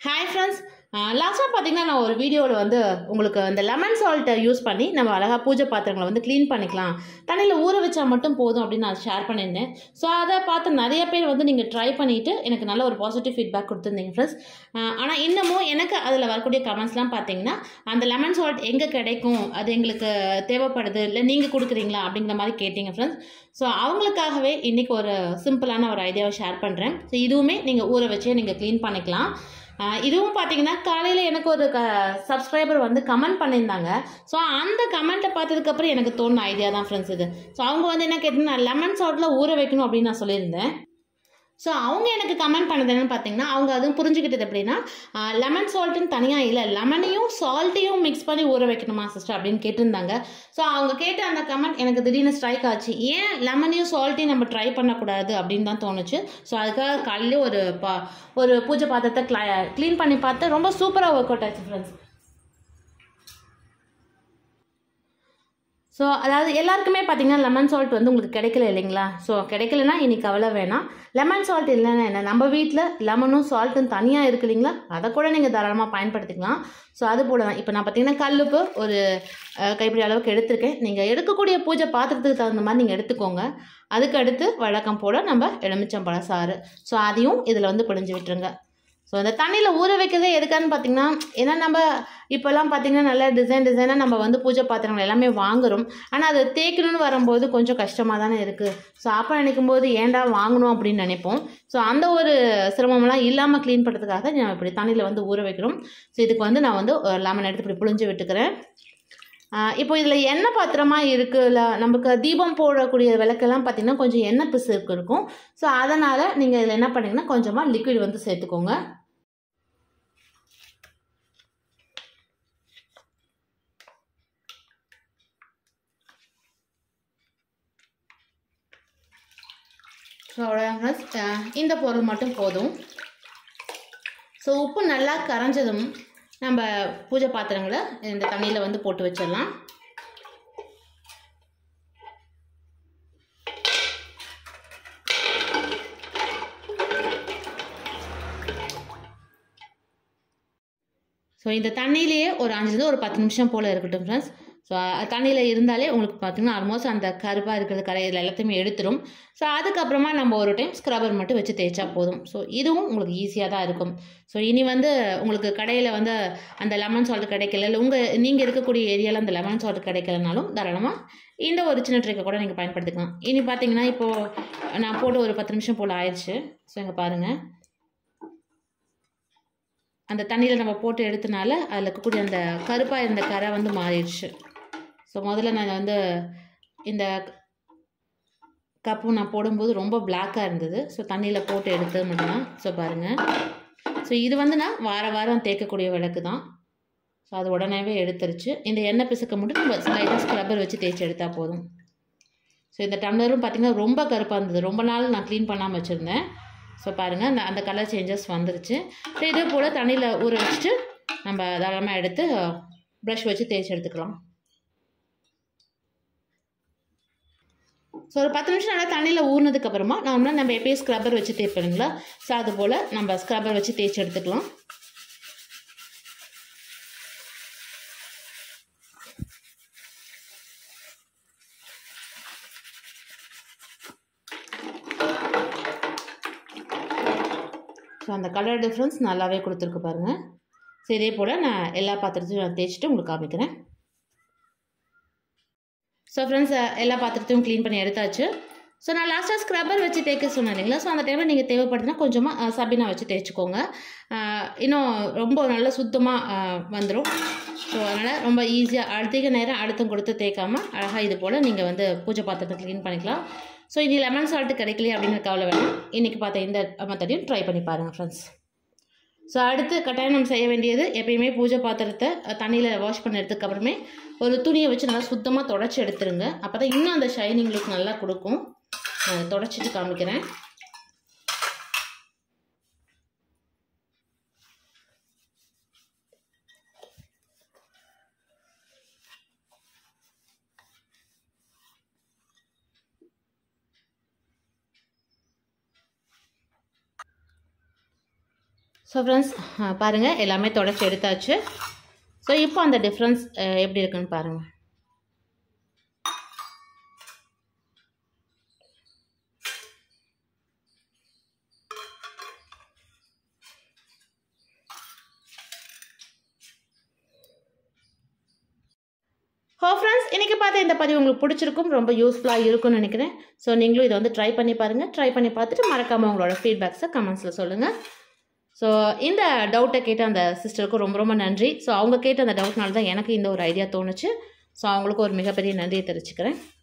Hi friends, லாஸ்ட்டாக பார்த்தீங்கன்னா நான் ஒரு வீடியோவில் வந்து உங்களுக்கு அந்த லெமன் சால்ட்டை யூஸ் பண்ணி நம்ம அழகாக பூஜை பாத்திரங்களை வந்து க்ளீன் பண்ணிக்கலாம், தண்ணியில் ஊற வச்சா மட்டும் போதும் அப்படின்னு நான் ஷேர் பண்ணியிருந்தேன். ஸோ அதை பார்த்து நிறைய பேர் வந்து நீங்கள் ட்ரை பண்ணிவிட்டு எனக்கு நல்ல ஒரு பாசிட்டிவ் ஃபீட்பேக் கொடுத்துருந்தீங்க ஃப்ரெண்ட்ஸ். ஆனால் இன்னமும் எனக்கு அதில் வரக்கூடிய கமெண்ட்ஸ்லாம் பார்த்தீங்கன்னா அந்த லெமன் சால்ட் எங்கே கிடைக்கும், அது எங்களுக்கு தேவைப்படுது, இல்லை நீங்கள் கொடுக்குறீங்களா அப்படிங்கிற மாதிரி கேட்டீங்க ஃப்ரெண்ட்ஸ். ஸோ அவங்களுக்காகவே இன்றைக்கி ஒரு சிம்பிளான ஒரு ஐடியாவை ஷேர் பண்ணுறேன். ஸோ இதுவுமே நீங்கள் ஊற வச்சே நீங்கள் க்ளீன் பண்ணிக்கலாம். இதுவும் பார்த்தீங்கன்னா காலையில் எனக்கு ஒரு சப்ஸ்கிரைபர் வந்து கமெண்ட் பண்ணியிருந்தாங்க. ஸோ அந்த கமெண்ட்டை பார்த்ததுக்கப்புறம் எனக்கு தோணுன ஐடியா தான் ஃப்ரெண்ட்ஸ் இது. ஸோ அவங்க வந்து என்ன கேட்டிங்கன்னா லெமன் சால்ட்டில் ஊற வைக்கணும் அப்படின்னு நான் சொல்லியிருந்தேன். ஸோ அவங்க எனக்கு கமெண்ட் பண்ணது என்னென்னு பார்த்தீங்கன்னா, அவங்க அதுவும் புரிஞ்சுக்கிட்டது எப்படின்னா, லெமன் சால்ட்டுன்னு தனியாக இல்லை, லெமனையும் சால்ட்டையும் மிக்ஸ் பண்ணி ஊற வைக்கணுமா சிஸ்டர் அப்படின்னு கேட்டிருந்தாங்க. ஸோ அவங்க கேட்ட அந்த கமெண்ட் எனக்கு திடீர்னு ஸ்ட்ரைக் ஆச்சு. ஏன் லெமனையும் சால்ட்டையும் நம்ம ட்ரை பண்ணக்கூடாது அப்படின்னு தான் தோணுச்சு. ஸோ அதுக்காக காலையில் ஒரு பூஜை பாத்திரத்தை க்ளீன் பண்ணி பார்த்தா ரொம்ப சூப்பராக ஒர்க் அவுட் ஆச்சு ஃப்ரெண்ட்ஸ். ஸோ அதாவது எல்லாருக்குமே பார்த்தீங்கன்னா லெமன் சால்ட் வந்து உங்களுக்கு கிடைக்கல இல்லைங்களா? ஸோ கிடைக்கலனா இன்றைக்கி கவலை வேணாம். லெமன் சால்ட் இல்லைன்னா என்ன, நம்ம வீட்டில் லெமனும் சால்ட்டும் தனியாக இருக்குது இல்லைங்களா, அதை கூட நீங்கள் தாராளமாக பயன்படுத்திக்கலாம். ஸோ அது போல தான் இப்போ நான் பார்த்தீங்கன்னா கல்லுப்பு ஒரு கைப்பிடி அளவுக்கு எடுத்திருக்கேன். நீங்கள் எடுக்கக்கூடிய பூஜை பாத்திரத்துக்கு தகுந்த மாதிரி நீங்கள் எடுத்துக்கோங்க. அதுக்கு அடுத்து வழக்கம் போல் நம்ம எலுமிச்சம்பழ சாறு, ஸோ அதையும் இதில் வந்து பிழிஞ்சு விட்டுருங்க. ஸோ இந்த தண்ணியில் ஊற வைக்கிறதே எதுக்கான்னு பார்த்தீங்கன்னா, ஏன்னா நம்ம இப்போல்லாம் பார்த்தீங்கன்னா நல்ல டிசைனாக நம்ம வந்து பூஜை பாத்திரங்கள் எல்லாமே வாங்குகிறோம். ஆனால் அதை தேய்க்கணும்னு வரும்போது கொஞ்சம் கஷ்டமாக தானே இருக்குது. ஸோ அப்போ நினைக்கும் போது ஏன்டா வாங்கணும் அப்படின்னு நினைப்போம். ஸோ அந்த ஒரு சிரமம்லாம் இல்லாமல் க்ளீன் பண்ணுறதுக்காக நான் இப்படி தண்ணியில் வந்து ஊற வைக்கிறோம். ஸோ இதுக்கு வந்து நான் வந்து லெமன் எடுத்து இப்படி புழிஞ்சு விட்டுக்கிறேன். இப்போ இதில் எண்ணெய் பாத்திரமாக இருக்குல்ல, நமக்கு தீபம் போடக்கூடிய விளக்கெல்லாம் பார்த்திங்கன்னா கொஞ்சம் எண்ணெய் பிசுக்கு இருக்கும். ஸோ அதனால் நீங்கள் இதில் என்ன பண்ணிங்கன்னா கொஞ்சமாக லிக்விட் வந்து சேர்த்துக்கோங்க. ஸோ அவ்வளோதான் ஃப்ரெண்ட்ஸ், இந்த பொருள் மட்டும் போதும். ஸோ உப்பு நல்லா கரைஞ்சதும் நம்ம பூஜை பாத்திரங்களை இந்த தண்ணியில் வந்து போட்டு வச்சிடலாம். ஸோ இந்த தண்ணியிலேயே ஒரு 5 ஒரு 10 நிமிஷம் போல் இருக்கட்டும் ஃப்ரெண்ட்ஸ். ஸோ தண்ணியில் இருந்தாலே உங்களுக்கு பார்த்திங்கன்னா ஆல்மோஸ்ட் அந்த கருப்பாக இருக்கிறது கரையில் எல்லாத்தையுமே எடுத்துரும். ஸோ அதுக்கப்புறமா நம்ம ஒரு டைம் ஸ்க்ரப்பர் மட்டும் வச்சு தேய்ச்சா போதும். ஸோ இதுவும் உங்களுக்கு ஈஸியாக தான் இருக்கும். ஸோ இனி வந்து உங்களுக்கு கடையில் வந்து அந்த லெமன் சால்ட் கிடைக்கல, இல்லை நீங்கள் இருக்கக்கூடிய ஏரியாவில் அந்த லெமன் சால்ட் கிடைக்கலனாலும் தாராளமாக இந்த ஒரு சின்ன ட்ரிக்கை கூட நீங்கள் பயன்படுத்திக்கலாம். இனி பார்த்தீங்கன்னா இப்போது நான் போட்டு ஒரு 10 நிமிஷம் போல் ஆயிடுச்சு. ஸோ இங்கே பாருங்கள், அந்த தண்ணியில் நம்ம போட்டு எடுத்தனால அதில் இருக்கக்கூடிய அந்த கருப்பாக இருந்த கரை வந்து மாறிடுச்சு. ஸோ முதல்ல நான் வந்து இந்த கப்பு நான் போடும்போது ரொம்ப பிளாக்காக இருந்தது. ஸோ தண்ணியில் போட்டு எடுத்தது மட்டும்தான். ஸோ பாருங்கள், ஸோ இது வந்து நான் வாரம் தேய்க்கக்கூடிய விளக்கு தான். ஸோ அது உடனேவே எடுத்துருச்சு. இந்த எண்ணெய் பிசுக்க மட்டும் நம்ம லைட்டாக ஸ்க்ரப்பர் வச்சு தேய்ச்சி எடுத்தால் போதும். ஸோ இந்த டம்ளரும் பார்த்திங்கன்னா ரொம்ப கருப்பாக இருந்தது, ரொம்ப நாள் நான் க்ளீன் பண்ணாமல் வச்சுருந்தேன். ஸோ பாருங்கள் அந்த கலர் சேஞ்சஸ் வந்துருச்சு. ஸோ இதே போல் தண்ணியில் ஊற வச்சுட்டு நம்ம தாராளமாக எடுத்து ப்ரஷ் வச்சு தேய்ச்சி எடுத்துக்கலாம். ஸோ ஒரு 10 நிமிஷம் நல்லா தண்ணியில் ஊறினதுக்கப்புறமா நம்ம எப்பயும் ஸ்க்ரப்பர் வச்சு தேய்ப்பீங்களா, ஸோ அது போல் நம்ம ஸ்க்ரப்பர் வச்சு தேய்ச்சி எடுத்துக்கலாம். ஸோ அந்த கலர் டிஃப்ரென்ஸ் நல்லாவே கொடுத்துருக்கு பாருங்கள். ஸோ இதே போல் நான் எல்லா பாத்திரத்தையும் நான் தேய்ச்சிட்டு உங்களுக்கு காமிக்கிறேன். ஸோ ஃப்ரெண்ட்ஸ், எல்லா பாத்திரத்தையும் க்ளீன் பண்ணி எடுத்தாச்சு. ஸோ நான் லாஸ்ட்டாக ஸ்க்ரப்பர் வச்சு தேய்க்க சொன்னேன் இல்லைங்களா, ஸோ அந்த டைமில் நீங்கள் தேவைப்படுதுன்னா கொஞ்சமாக சபீனா வச்சு தேய்ச்சிக்கோங்க. இன்னும் ரொம்ப நல்லா சுத்தமாக வந்துடும். ஸோ அதனால் ரொம்ப ஈஸியாக அதிக நேரம் அழுத்தம் கொடுத்து தேய்க்காமல் அழகாக இது போல் நீங்கள் வந்து பூஜை பாத்திரத்தை க்ளீன் பண்ணிக்கலாம். ஸோ இனி லெமன் சால்ட்டு கிடைக்கலையே அப்படிங்கிற கவலை வேணும். இன்றைக்கி பார்த்த இந்த மெத்தடையும் ட்ரை பண்ணி பாருங்கள் ஃப்ரெண்ட்ஸ். ஸோ அடுத்து கட்டாயம் நம்ம செய்ய வேண்டியது, எப்பயுமே பூஜை பாத்திரத்தை தண்ணியில் வாஷ் பண்ண எடுத்ததுக்கப்புறமே ஒரு துணியை வச்சு நல்லா சுத்தமாக தொடச்சி எடுத்துருங்க. அப்போ தான் இன்னும் அந்த ஷைனிங் லுக் நல்லா கொடுக்கும். நான் தொடச்சிட்டு காமிக்கிறேன். ஸோ ஃப்ரெண்ட்ஸ் பாருங்கள் எல்லாமே தொடச்சி எடுத்தாச்சு. ஸோ இப்போ அந்த டிஃப்ரென்ஸ் எப்படி இருக்குன்னு பாருங்கள். ஃப்ரெண்ட்ஸ் இன்றைக்கி பார்த்து இந்த பதிவு உங்களுக்கு பிடிச்சிருக்கும், ரொம்ப யூஸ்ஃபுல்லாக இருக்கும்னு நினைக்கிறேன். ஸோ நீங்களும் இதை வந்து ட்ரை பண்ணி பாருங்கள். ட்ரை பண்ணி பார்த்துட்டு மறக்காமல் உங்களோட ஃபீட்பேக்ஸை கமெண்ட்ஸில் சொல்லுங்கள். ஸோ இந்த டவுட்டை கேட்ட அந்த சிஸ்டருக்கும் ரொம்ப ரொம்ப நன்றி. ஸோ அவங்க கேட்ட அந்த டவுட்னால தான் எனக்கு இந்த ஒரு ஐடியா தோணுச்சு. ஸோ அவங்களுக்கு ஒரு மிகப்பெரிய நன்றியை தெரிவிச்சுக்கிறேன்.